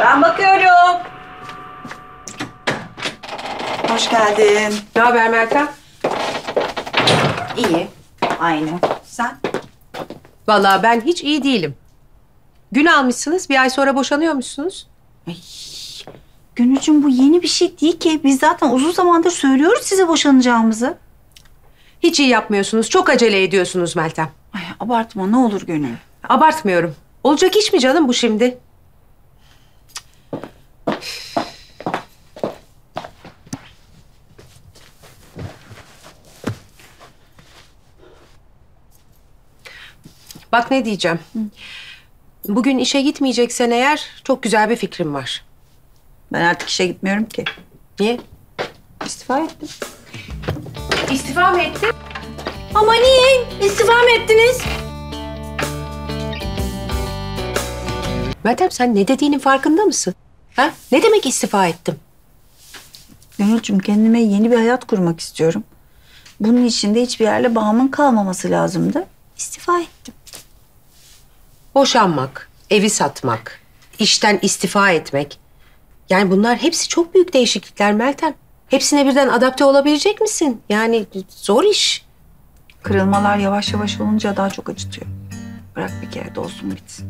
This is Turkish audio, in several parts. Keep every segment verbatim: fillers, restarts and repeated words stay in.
Ben bakıyorum. Hoş geldin. Ne haber Meltem? İyi. Aynı. Sen? Vallahi ben hiç iyi değilim. Gün almışsınız, bir ay sonra boşanıyormuşsunuz. Ay, Gönülcüm bu yeni bir şey değil ki. Biz zaten uzun zamandır söylüyoruz size boşanacağımızı. Hiç iyi yapmıyorsunuz, çok acele ediyorsunuz Meltem. Ay, abartma ne olur Gönül. Abartmıyorum. Olacak iş mi canım bu şimdi? Bak ne diyeceğim. Bugün işe gitmeyeceksen eğer çok güzel bir fikrim var. Ben artık işe gitmiyorum ki. Niye? İstifa ettim. İstifa mı ettin? Ama niye? İstifa mı ettiniz? Meltem sen ne dediğinin farkında mısın? Ha? Ne demek istifa ettim? Gönülcüm kendime yeni bir hayat kurmak istiyorum. Bunun için de hiçbir yerle bağımın kalmaması lazımdı. İstifa ettim. Boşanmak, evi satmak, işten istifa etmek. Yani bunlar hepsi çok büyük değişiklikler Meltem. Hepsine birden adapte olabilecek misin? Yani zor iş. Kırılmalar yavaş yavaş olunca daha çok acıtıyor. Bırak bir kere de olsun bitsin.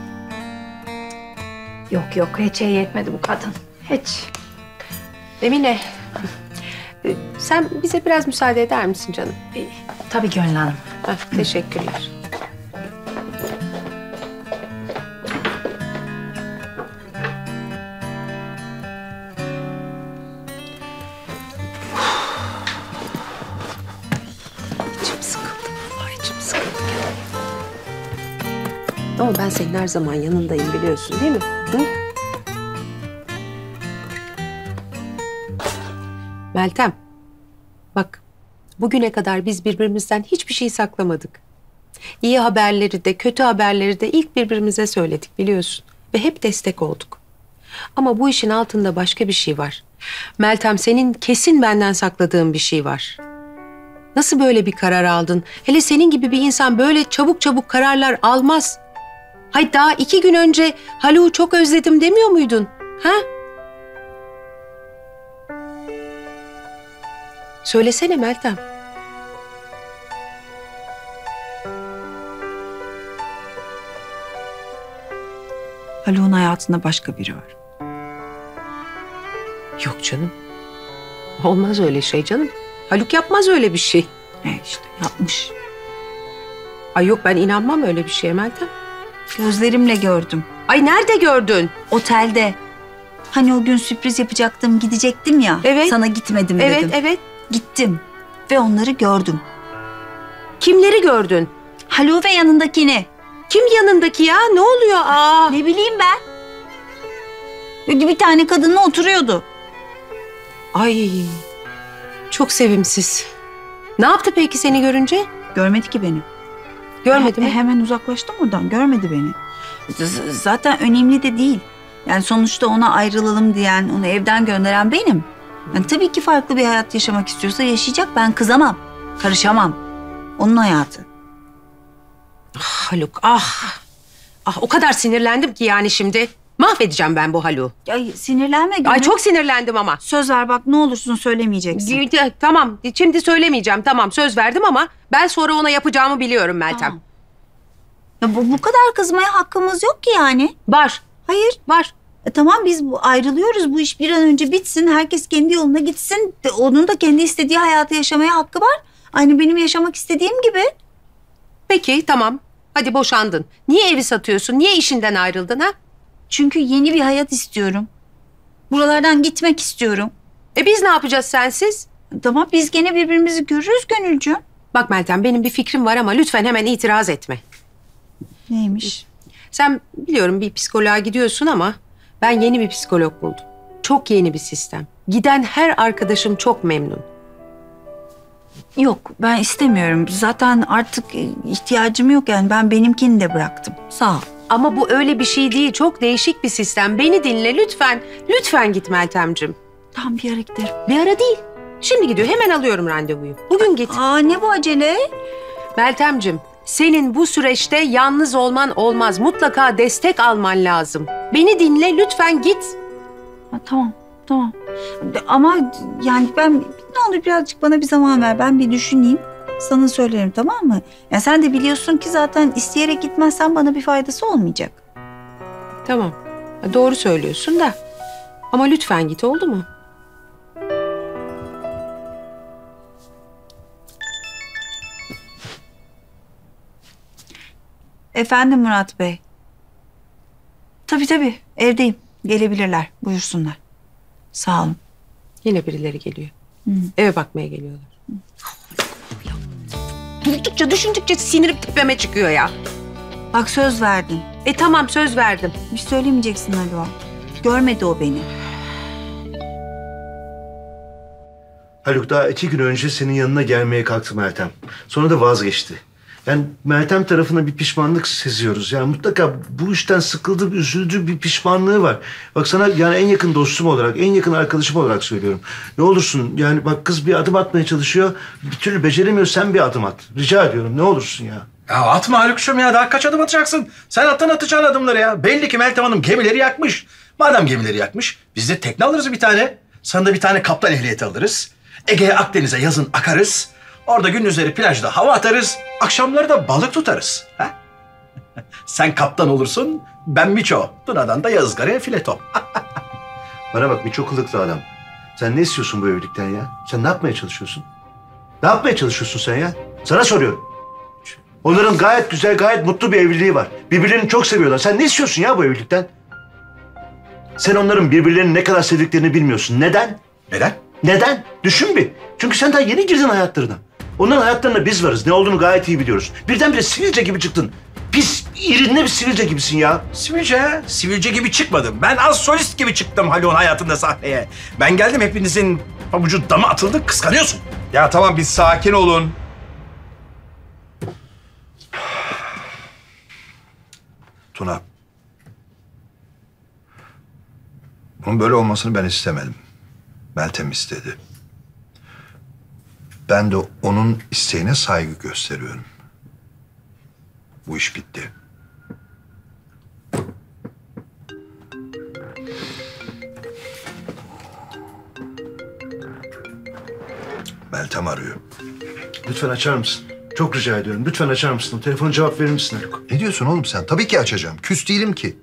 Yok yok hiç iyi etmedi bu kadın. Hiç. Emine, e, sen bize biraz müsaade eder misin canım? Tabii Gönül Hanım. Heh, teşekkürler. İçim sıkıldı. Vallahi içim sıkıldı. Ama ben senin her zaman yanındayım biliyorsun değil mi? Hı? Meltem, bak bugüne kadar biz birbirimizden hiçbir şey saklamadık. İyi haberleri de kötü haberleri de ilk birbirimize söyledik biliyorsun. Ve hep destek olduk. Ama bu işin altında başka bir şey var. Meltem senin kesin benden sakladığın bir şey var. Nasıl böyle bir karar aldın? Hele senin gibi bir insan böyle çabuk çabuk kararlar almaz. Hay daha iki gün önce Haluk'u çok özledim demiyor muydun? Ha? Söylesene Meltem. Haluk'un hayatında başka biri var. Yok canım. Olmaz öyle şey canım. Haluk yapmaz öyle bir şey. E işte yapmış. Ay yok ben inanmam öyle bir şeye Meltem. Gözlerimle gördüm. Ay nerede gördün? Otelde. Hani o gün sürpriz yapacaktım, gidecektim ya. Evet. Sana gitmedim Evet dedim. evet. Gittim ve onları gördüm. Kimleri gördün? Haluk ve yanındakini. Kim yanındaki ya? Ne oluyor? Aa. Ne bileyim ben. Bir tane kadınla oturuyordu. Ay. Çok sevimsiz. Ne yaptı peki seni görünce? Görmedi ki beni. Görmedi E, mi? Hemen uzaklaştım oradan. Görmedi beni. Z- zaten önemli de değil. Yani sonuçta ona ayrılalım diyen, onu evden gönderen benim. Yani tabii ki farklı bir hayat yaşamak istiyorsa yaşayacak. Ben kızamam. Karışamam. Onun hayatı. Ah, Haluk ah. Ah o kadar sinirlendim ki yani şimdi. Mahvedeceğim ben bu Haluk'u. Ay sinirlenme Gönül. Ay çok sinirlendim ama. Söz ver bak ne olursun söylemeyeceksin. G- Tamam şimdi söylemeyeceğim tamam söz verdim ama ben sonra ona yapacağımı biliyorum Meltem. Tamam. Ya bu, bu kadar kızmaya hakkımız yok ki yani. Var Hayır. var. E tamam biz bu, ayrılıyoruz. Bu iş bir an önce bitsin. Herkes kendi yoluna gitsin. De, onun da kendi istediği hayatı yaşamaya hakkı var. Aynı benim yaşamak istediğim gibi. Peki tamam hadi boşandın. Niye evi satıyorsun? Niye işinden ayrıldın ha? Çünkü yeni bir hayat istiyorum. Buralardan gitmek istiyorum. E biz ne yapacağız sensiz? Tamam biz gene birbirimizi görürüz Gönülcüğüm. Bak Meltem benim bir fikrim var ama lütfen hemen itiraz etme. Neymiş? Sen biliyorum bir psikoloğa gidiyorsun ama ben yeni bir psikolog buldum. Çok yeni bir sistem. Giden her arkadaşım çok memnun. Yok ben istemiyorum. Zaten artık ihtiyacım yok yani. Ben benimkini de bıraktım. Sağ ol. Ama bu öyle bir şey değil. Çok değişik bir sistem. Beni dinle lütfen. Lütfen git Meltemciğim. Tamam bir ara giderim. Bir ara değil. Şimdi gidiyor. Hemen alıyorum randevuyu. Bugün git. Aa ne bu acele? Meltemciğim senin bu süreçte yalnız olman olmaz. Mutlaka destek alman lazım. Beni dinle, lütfen git. Ha, tamam, tamam. Ama yani ben ne olur birazcık bana bir zaman ver. Ben bir düşüneyim. Sana söylerim, tamam mı? Ya sen de biliyorsun ki zaten isteyerek gitmezsen bana bir faydası olmayacak. Tamam, doğru söylüyorsun da. Ama lütfen git, oldu mu? Efendim Murat Bey. Tabii tabii, evdeyim. Gelebilirler, buyursunlar. Sağ olun. Yine birileri geliyor. Hı. Eve bakmaya geliyorlar. Durdukça, düşündükçe sinirim tepeme çıkıyor ya. Bak söz verdin. E tamam, söz verdim. Bir söylemeyeceksin Haluk'a. Görmedi o beni. Haluk daha iki gün önce senin yanına gelmeye kalktı Meltem. Sonra da vazgeçti. Yani Meltem tarafına bir pişmanlık seziyoruz. Yani mutlaka bu işten sıkıldı, üzüldü, bir pişmanlığı var. Bak sana yani en yakın dostum olarak, en yakın arkadaşım olarak söylüyorum. Ne olursun yani bak kız bir adım atmaya çalışıyor. Bir türlü beceremiyor, sen bir adım at. Rica ediyorum ne olursun ya. Ya atma Haluk'cum ya. Daha kaç adım atacaksın? Sen attın atacağın adımları ya. Belli ki Meltem Hanım gemileri yakmış. Madem gemileri yakmış, biz de tekne alırız bir tane. Sana da bir tane kaptan ehliyeti alırız. Ege'ye, Akdeniz'e yazın akarız. Orada gündüzleri plajda hava atarız. Akşamları da balık tutarız. Ha? Sen kaptan olursun, ben Miço. Tuna'dan da Yazgara'ya fileto. Bana bak bir çok kılıklı adam. Sen ne istiyorsun bu evlilikten ya? Sen ne yapmaya çalışıyorsun? Ne yapmaya çalışıyorsun sen ya? Sana soruyorum. Onların gayet güzel, gayet mutlu bir evliliği var. Birbirlerini çok seviyorlar. Sen ne istiyorsun ya bu evlilikten? Sen onların birbirlerini ne kadar sevdiklerini bilmiyorsun. Neden? Neden? Neden? Düşün bir. Çünkü sen daha yeni girdin hayatlarına. Onların hayatlarında biz varız. Ne olduğunu gayet iyi biliyoruz. Birdenbire sivilce gibi çıktın. Pis, irinde bir sivilce gibisin ya. Sivilce ha? Sivilce gibi çıkmadım. Ben az solist gibi çıktım Haluk'un hayatında sahneye. Ben geldim, hepinizin pabucu dama atıldı, kıskanıyorsun. Ya tamam bir sakin olun. Tuna. Bunun böyle olmasını ben istemedim. Meltem istedi. Ben de onun isteğine saygı gösteriyorum. Bu iş bitti. Meltem arıyor. Lütfen açar mısın? Çok rica ediyorum. Lütfen açar mısın? Telefona cevap verir misin Haluk? Ne diyorsun oğlum sen? Tabii ki açacağım. Küs değilim ki.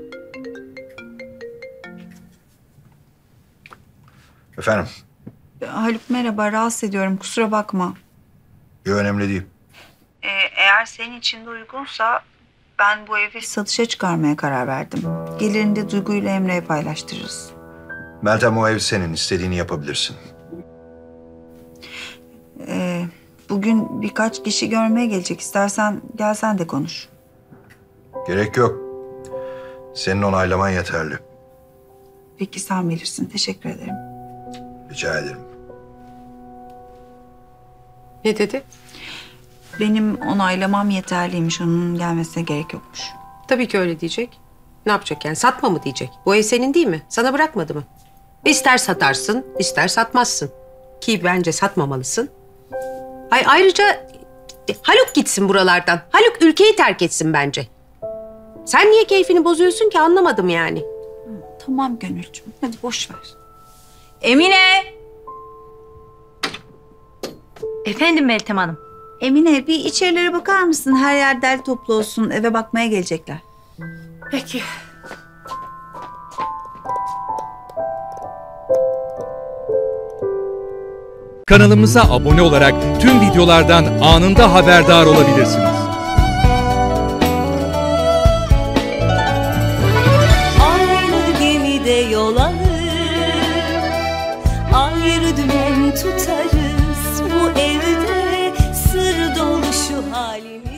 Efendim? Haluk merhaba, rahatsız ediyorum. Kusura bakma. Yok önemli değil. Ee, eğer senin için de uygunsa ben bu evi satışa çıkarmaya karar verdim. Gelirini de Duygu ile Emre'ye paylaştırırız. Meltem o ev senin. İstediğini yapabilirsin. Ee, bugün birkaç kişi görmeye gelecek. İstersen gelsen de konuş. Gerek yok. Senin onaylaman yeterli. Peki sen bilirsin. Teşekkür ederim. Rica ederim. Ne dedi? Benim onaylamam yeterliymiş. Onun gelmesine gerek yokmuş. Tabii ki öyle diyecek. Ne yapacak yani? Satma mı diyecek? Bu ev senin değil mi? Sana bırakmadı mı? İster satarsın, ister satmazsın. Ki bence satmamalısın. Ay ayrıca e, Haluk gitsin buralardan. Haluk ülkeyi terk etsin bence. Sen niye keyfini bozuyorsun ki, anlamadım yani. Tamam Gönülcüm. Hadi boş ver. Emine! Efendim Meltem Hanım. Emine bir içerilere bakar mısın? Her yer derli toplu olsun. Eve bakmaya gelecekler. Peki. Kanalımıza abone olarak tüm videolardan anında haberdar olabilirsiniz. Aynı gemide yol alır, ayrı dümen tutarız. Bu evde sır dolu şu halimiz.